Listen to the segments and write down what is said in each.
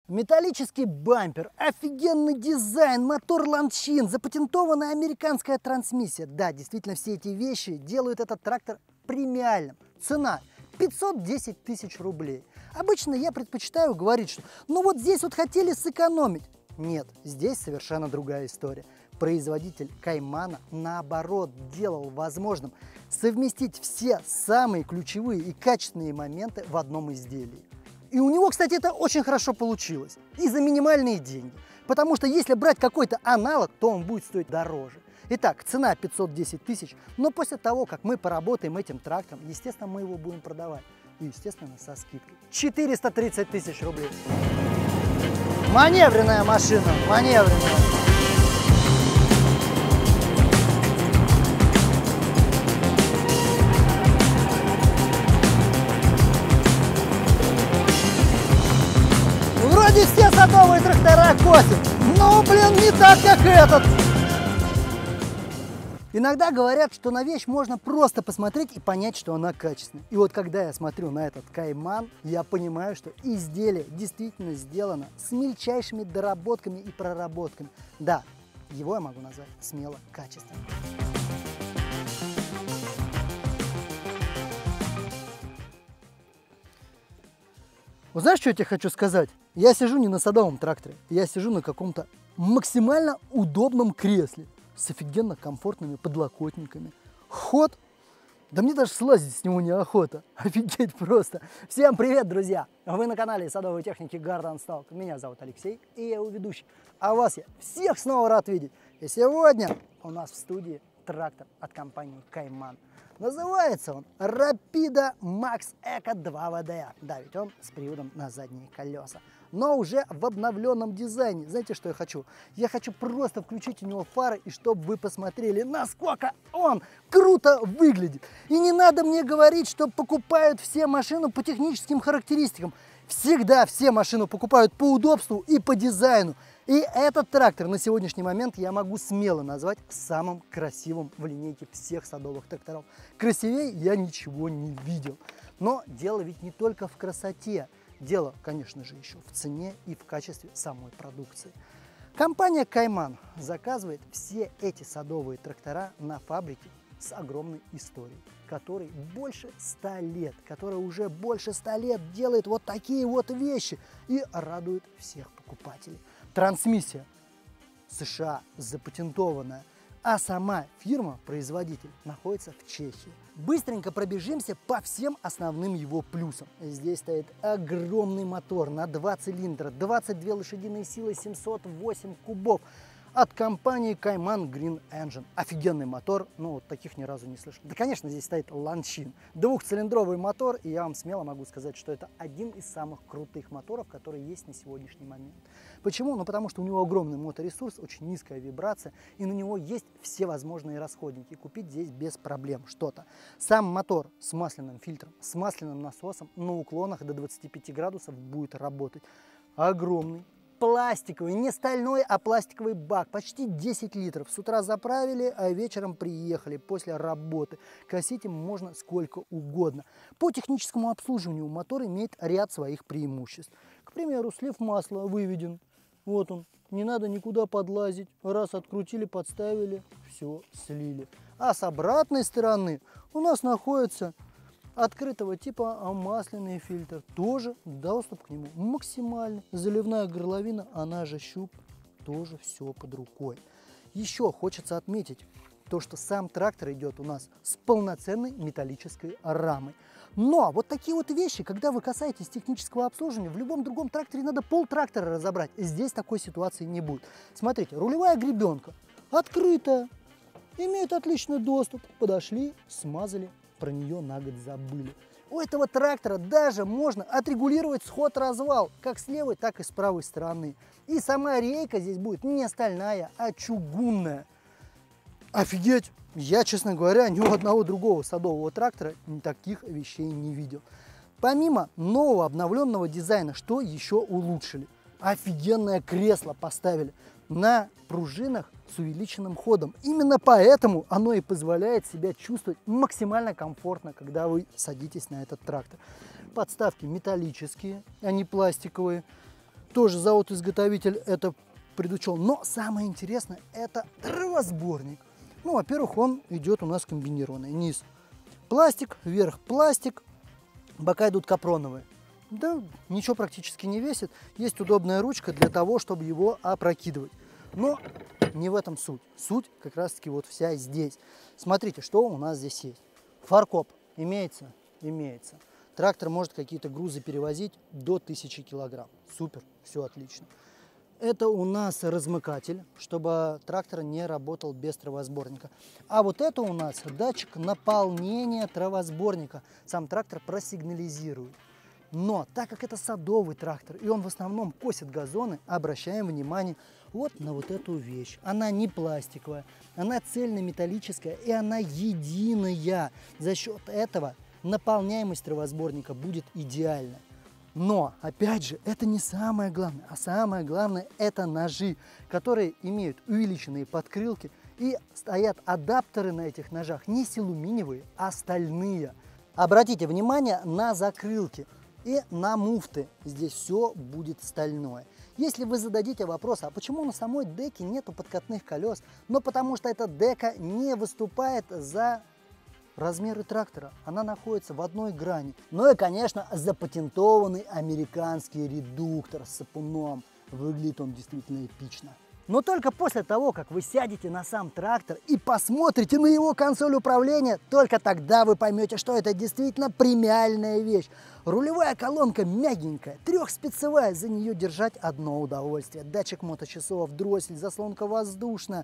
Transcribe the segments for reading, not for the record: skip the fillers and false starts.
Металлический бампер, офигенный дизайн, мотор Ланчин, запатентованная американская трансмиссия. Да, действительно, все эти вещи делают этот трактор премиальным. Цена 510 тысяч рублей. Обычно я предпочитаю говорить, что ну вот здесь вот хотели сэкономить. Нет, здесь совершенно другая история. Производитель Каймана, наоборот, делал возможным совместить все самые ключевые и качественные моменты в одном изделии. И у него, кстати, это очень хорошо получилось. И за минимальные деньги. Потому что если брать какой-то аналог, то он будет стоить дороже. Итак, цена 510 тысяч, но после того, как мы поработаем этим трактором, естественно, мы его будем продавать. И, естественно, со скидкой. 430 тысяч рублей. Маневренная машина, маневренная. Вроде все садовые трактора косят, но, блин, не так, как этот. Иногда говорят, что на вещь можно просто посмотреть и понять, что она качественная. И вот когда я смотрю на этот Кайман, я понимаю, что изделие действительно сделано с мельчайшими доработками и проработками. Да, его я могу назвать смело качественным. Вот знаешь, что я тебе хочу сказать? Я сижу не на садовом тракторе, я сижу на каком-то максимально удобном кресле с офигенно комфортными подлокотниками. Ход, да мне даже слазить с него неохота. Офигеть просто. Всем привет, друзья! Вы на канале садовой техники Garden Stalk. Меня зовут Алексей, и я его ведущий. А вас я всех снова рад видеть. И сегодня у нас в студии трактор от компании Кайман. Называется он Rapido Max Eco 2 VDR. Да, ведь он с приводом на задние колеса. Но уже в обновленном дизайне. Знаете, что я хочу? Я хочу просто включить у него фары, и чтобы вы посмотрели, насколько он круто выглядит. И не надо мне говорить, что покупают все машины по техническим характеристикам. Всегда все машины покупают по удобству и по дизайну. И этот трактор на сегодняшний момент я могу смело назвать самым красивым в линейке всех садовых тракторов. Красивее я ничего не видел. Но дело ведь не только в красоте. Дело, конечно же, еще в цене и в качестве самой продукции. Компания Кайман заказывает все эти садовые трактора на фабрике с огромной историей, которой больше 100 лет, которая уже больше 100 лет делает вот такие вот вещи и радует всех покупателей. Трансмиссия США запатентованная, а сама фирма-производитель находится в Чехии. Быстренько пробежимся по всем основным его плюсам. Здесь стоит огромный мотор на 2 цилиндра, 22 лошадиные силы, 708 кубов. От компании Кайман Green Engine. Офигенный мотор, но вот таких ни разу не слышал. Да, конечно, здесь стоит Ланчин. Двухцилиндровый мотор, и я вам смело могу сказать, что это один из самых крутых моторов, которые есть на сегодняшний момент. Почему? Ну, потому что у него огромный моторесурс, очень низкая вибрация, и на него есть все возможные расходники. Купить здесь без проблем что-то. Сам мотор с масляным фильтром, с масляным насосом на уклонах до 25 градусов будет работать. Огромный. Пластиковый, не стальной, а пластиковый бак, почти 10 литров. С утра заправили, а вечером приехали после работы. Косить им можно сколько угодно. По техническому обслуживанию мотор имеет ряд своих преимуществ. К примеру, слив масла выведен. Вот он, не надо никуда подлазить. Раз открутили, подставили, все, слили. А с обратной стороны у нас находится открытого типа масляный фильтр. Тоже доступ к нему максимальный. Заливная горловина, она же щуп, тоже все под рукой. Еще хочется отметить то, что сам трактор идет у нас с полноценной металлической рамой. Но вот такие вот вещи, когда вы касаетесь технического обслуживания, в любом другом тракторе надо полтрактора разобрать. Здесь такой ситуации не будет. Смотрите, рулевая гребенка открытая, имеет отличный доступ. Подошли, смазали, про нее на год забыли. У этого трактора даже можно отрегулировать сход-развал, как с левой, так и с правой стороны. И сама рейка здесь будет не стальная, а чугунная. Офигеть! Я, честно говоря, ни у одного другого садового трактора таких вещей не видел. Помимо нового обновленного дизайна, что еще улучшили? Офигенное кресло поставили на пружинах с увеличенным ходом. Именно поэтому оно и позволяет себя чувствовать максимально комфортно, когда вы садитесь на этот трактор. Подставки металлические, а не пластиковые. Тоже завод-изготовитель это предучел. Но самое интересное это травосборник. Ну, во-первых, он идет у нас комбинированный. Низ пластик, вверх пластик, бока идут капроновые. Да, ничего практически не весит. Есть удобная ручка для того, чтобы его опрокидывать. Но не в этом суть. Суть как раз-таки вот вся здесь. Смотрите, что у нас здесь есть. Фаркоп имеется? Имеется. Трактор может какие-то грузы перевозить до 1000 килограмм. Супер, все отлично. Это у нас размыкатель, чтобы трактор не работал без травосборника. А вот это у нас датчик наполнения травосборника. Сам трактор просигнализирует. Но так как это садовый трактор, и он в основном косит газоны, обращаем внимание вот на вот эту вещь. Она не пластиковая, она цельнометаллическая, и она единая. За счет этого наполняемость травосборника будет идеальна. Но, опять же, это не самое главное. А самое главное – это ножи, которые имеют увеличенные подкрылки. И стоят адаптеры на этих ножах не силуминиевые, а стальные. Обратите внимание на закрылки и на муфты. Здесь все будет стальное. Если вы зададите вопрос, а почему на самой деке нету подкатных колес? Но потому что эта дека не выступает за размеры трактора. Она находится в одной грани. Ну и, конечно, запатентованный американский редуктор с сапуном. Выглядит он действительно эпично. Но только после того, как вы сядете на сам трактор и посмотрите на его консоль управления, только тогда вы поймете, что это действительно премиальная вещь. Рулевая колонка мягенькая, трехспицевая, за нее держать одно удовольствие. Датчик моточасов, дроссель, заслонка воздушная.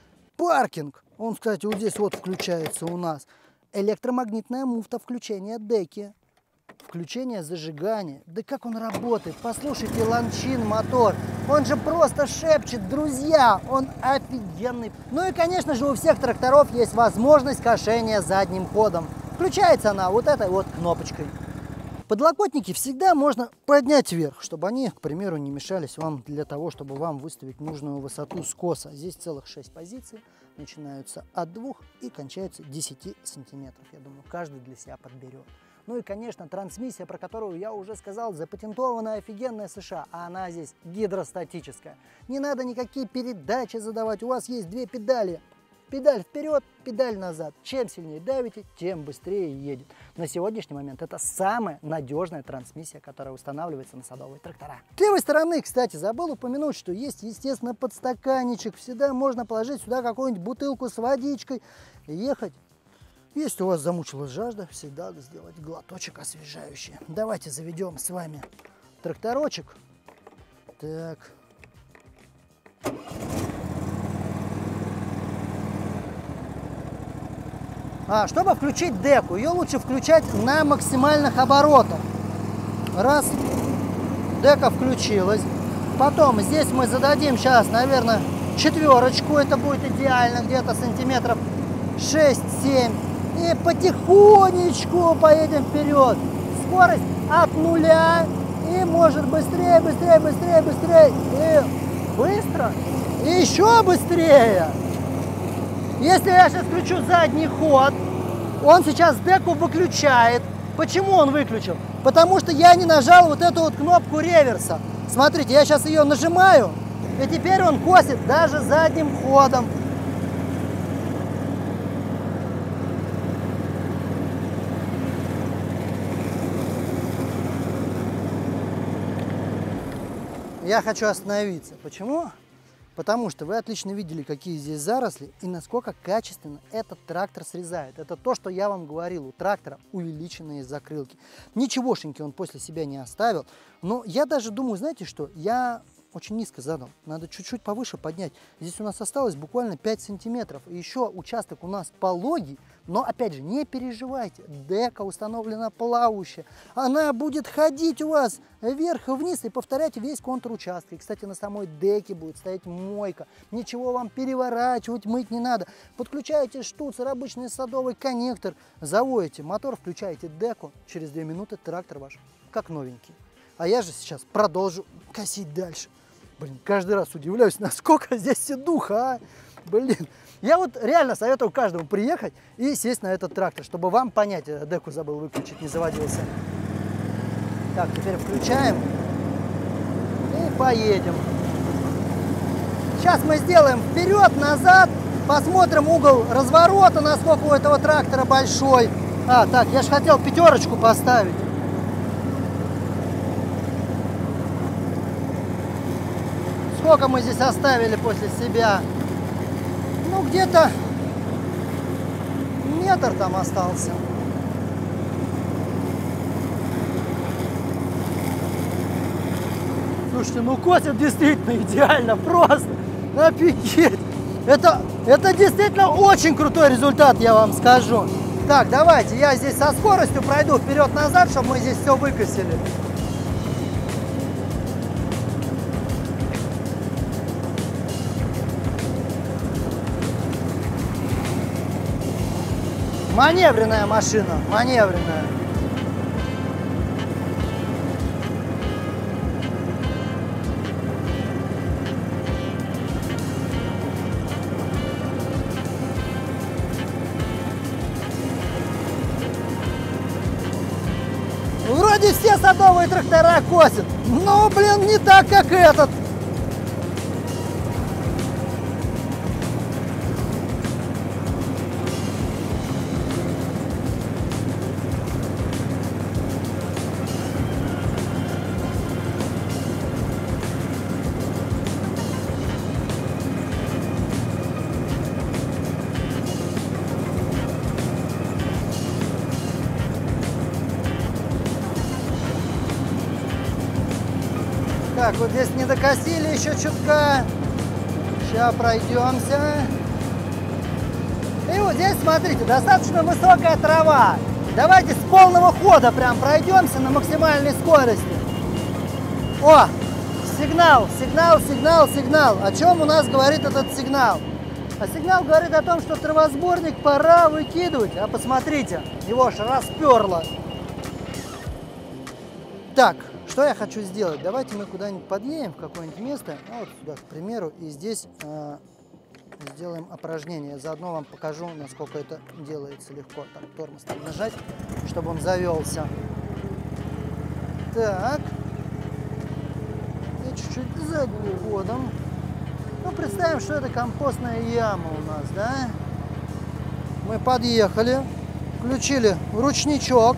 Паркинг, он, кстати, вот здесь вот включается у нас. Электромагнитная муфта включения деки. Включение зажигания. Да как он работает? Послушайте Ланчин мотор. Он же просто шепчет, друзья. Он офигенный. Ну и, конечно же, у всех тракторов есть возможность кошения задним ходом. Включается она вот этой вот кнопочкой. Подлокотники всегда можно поднять вверх, чтобы они, к примеру, не мешались вам для того, чтобы вам выставить нужную высоту скоса. Здесь целых 6 позиций. Начинаются от 2 и кончаются 10 сантиметров. Я думаю, каждый для себя подберет. Ну и, конечно, трансмиссия, про которую я уже сказал, запатентованная, офигенная США, а она здесь гидростатическая. Не надо никакие передачи задавать, у вас есть 2 педали. Педаль вперед, педаль назад. Чем сильнее давите, тем быстрее едет. На сегодняшний момент это самая надежная трансмиссия, которая устанавливается на садовые трактора. С левой стороны, кстати, забыл упомянуть, что есть, естественно, подстаканничек. Всегда можно положить сюда какую-нибудь бутылку с водичкой и ехать. Если у вас замучилась жажда, всегда сделать глоточек освежающий. Давайте заведем с вами тракторочек. Так. Чтобы включить деку, ее лучше включать на максимальных оборотах. Раз, дека включилась. Потом здесь мы зададим сейчас, наверное, 4, это будет идеально, где-то сантиметров 6-7. И потихонечку поедем вперед. Скорость от 0. И может быстрее, быстрее, быстрее, быстрее. И быстро. И еще быстрее. Если я сейчас включу задний ход, он сейчас деку выключает. Почему он выключил? Потому что я не нажал вот эту вот кнопку реверса. Смотрите, я сейчас ее нажимаю, и теперь он косит даже задним ходом. Я хочу остановиться. Почему? Потому что вы отлично видели, какие здесь заросли и насколько качественно этот трактор срезает. Это то, что я вам говорил, у трактора увеличенные закрылки. Ничегошеньки он после себя не оставил. Но я даже думаю, знаете что, я очень низко задал. Надо чуть-чуть повыше поднять. Здесь у нас осталось буквально 5 сантиметров. И еще участок у нас пологий. Но опять же, не переживайте. Дека установлена плавающая. Она будет ходить у вас вверх и вниз и повторять весь контур участка. И, кстати, на самой деке будет стоять мойка. Ничего вам переворачивать, мыть не надо. Подключаете штуцер, обычный садовый коннектор. Заводите мотор, включаете деку. Через 2 минуты трактор ваш как новенький. А я же сейчас продолжу косить дальше. Блин, каждый раз удивляюсь, насколько здесь седуха, а? Блин, я вот реально советую каждому приехать и сесть на этот трактор, чтобы вам понять. Деку забыл выключить, не заводился. Так, теперь включаем. И поедем. Сейчас мы сделаем вперед-назад, посмотрим угол разворота, насколько у этого трактора большой. Так, я же хотел пятерочку поставить. Сколько мы здесь оставили после себя? Ну, где-то метр там остался. Слушайте, ну косит действительно идеально, просто офигеть. Это действительно очень крутой результат, я вам скажу. Так, давайте, я здесь со скоростью пройду вперед-назад, чтобы мы здесь все выкосили. Маневренная машина, маневренная. Вроде все садовые трактора косят, но, блин, не так, как этот. Так, вот здесь не докосили еще чутка. Сейчас пройдемся. И вот здесь, смотрите, достаточно высокая трава. Давайте с полного хода прям пройдемся на максимальной скорости. О, сигнал, сигнал, сигнал, сигнал. О чем у нас говорит этот сигнал? А сигнал говорит о том, что травосборник пора выкидывать. А посмотрите, его аж расперло. Так. Что я хочу сделать? Давайте мы куда-нибудь подъедем в какое-нибудь место, вот сюда, к примеру, и здесь сделаем опорожнение. Заодно вам покажу, насколько это делается легко. Так, тормоз там нажать, чтобы он завелся. Так. И чуть-чуть задним ходом. Ну, представим, что это компостная яма у нас, да? Мы подъехали, включили ручничок.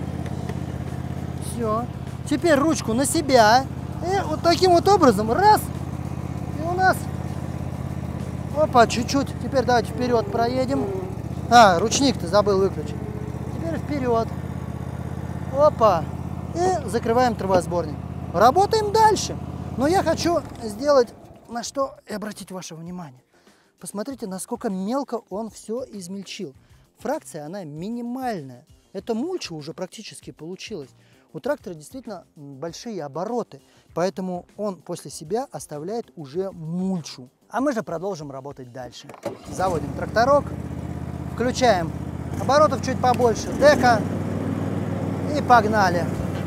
Все. Теперь ручку на себя. И вот таким вот образом, раз, и у нас, опа, чуть-чуть. Теперь давайте вперед проедем. Ручник-то забыл выключить. Теперь вперед. Опа. И закрываем травосборник. Работаем дальше. Но я хочу сделать, на что и обратить ваше внимание. Посмотрите, насколько мелко он все измельчил. Фракция, она минимальная. Это мульча уже практически получилось. У трактора действительно большие обороты, поэтому он после себя оставляет уже мульчу. А мы же продолжим работать дальше. Заводим тракторок, включаем оборотов чуть побольше, дека и погнали.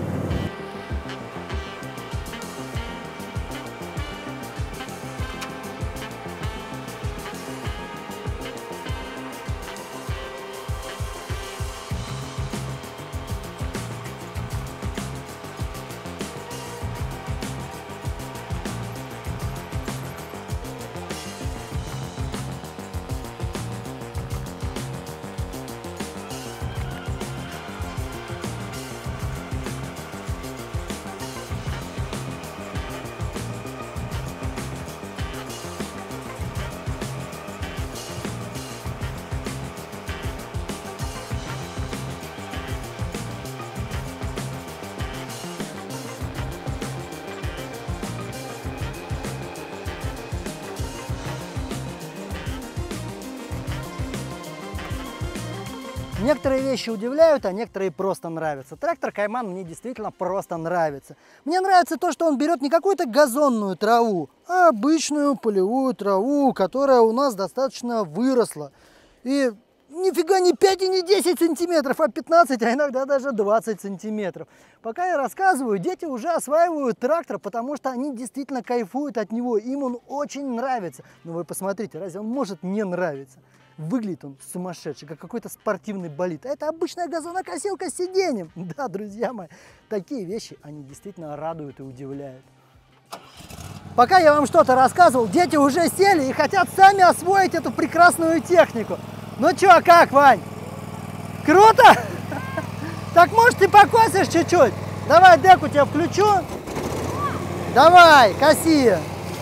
Некоторые вещи удивляют, а некоторые просто нравятся. Трактор Кайман мне действительно просто нравится. Мне нравится то, что он берет не какую-то газонную траву, а обычную полевую траву, которая у нас достаточно выросла. И нифига не 5 и не 10 сантиметров, а 15, а иногда даже 20 сантиметров. Пока я рассказываю, дети уже осваивают трактор, потому что они действительно кайфуют от него, им он очень нравится. Но вы посмотрите, разве он может не нравиться? Выглядит он сумасшедший, как какой-то спортивный болид. А это обычная газонокосилка с сиденьем. Да, друзья мои, такие вещи, они действительно радуют и удивляют. Пока я вам что-то рассказывал, дети уже сели и хотят сами освоить эту прекрасную технику. Ну чё, как, Вань? Круто? Так может ты покосишь чуть-чуть? Давай деку тебя включу. Давай, коси.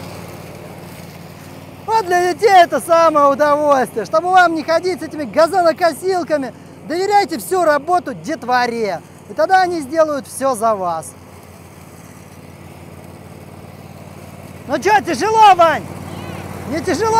Вот для детей это самое удовольствие. Чтобы вам не ходить с этими газонокосилками, доверяйте всю работу детворе. И тогда они сделают все за вас. Ну что, тяжело, Вань? Не тяжело?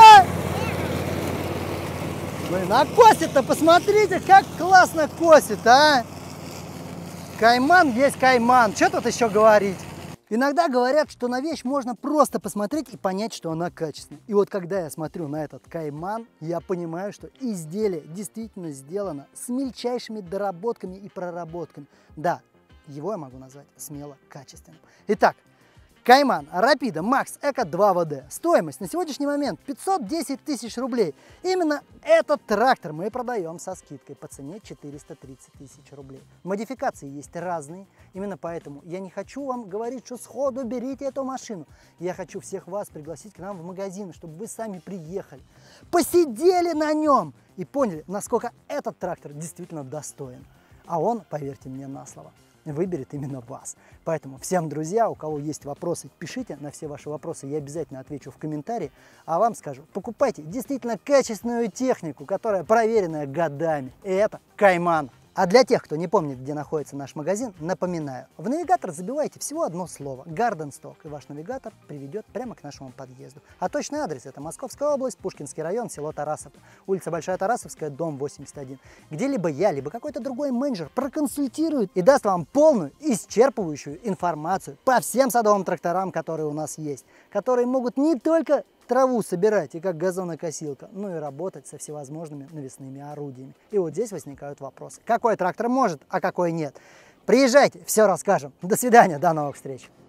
Блин, а косит-то, посмотрите, как классно косит, а? Кайман есть кайман. Что тут еще говорить? Иногда говорят, что на вещь можно просто посмотреть и понять, что она качественная. И вот когда я смотрю на этот кайман, я понимаю, что изделие действительно сделано с мельчайшими доработками и проработками. Да, его я могу назвать смело качественным. Итак, Кайман Rapido Max Eco 2WD. Стоимость на сегодняшний момент 510 тысяч рублей. Именно этот трактор мы продаем со скидкой по цене 430 тысяч рублей. Модификации есть разные. Именно поэтому я не хочу вам говорить, что сходу берите эту машину. Я хочу всех вас пригласить к нам в магазин, чтобы вы сами приехали, посидели на нем и поняли, насколько этот трактор действительно достоин. А он, поверьте мне на слово, выберет именно вас. Поэтому всем, друзья, у кого есть вопросы, пишите на все ваши вопросы, я обязательно отвечу в комментарии. А вам скажу, покупайте действительно качественную технику, которая проверенная годами. И это Кайман. А для тех, кто не помнит, где находится наш магазин, напоминаю, в навигатор забивайте всего одно слово Garden Stock, и ваш навигатор приведет прямо к нашему подъезду. А точный адрес — это Московская область, Пушкинский район, село Тарасов, улица Большая Тарасовская, дом 81, где либо я, либо какой-то другой менеджер проконсультирует и даст вам полную, исчерпывающую информацию по всем садовым тракторам, которые у нас есть, которые могут не только траву собирать и как газонокосилка, ну и работать со всевозможными навесными орудиями. И вот здесь возникают вопросы. Какой трактор может, а какой нет? Приезжайте, все расскажем. До свидания, до новых встреч.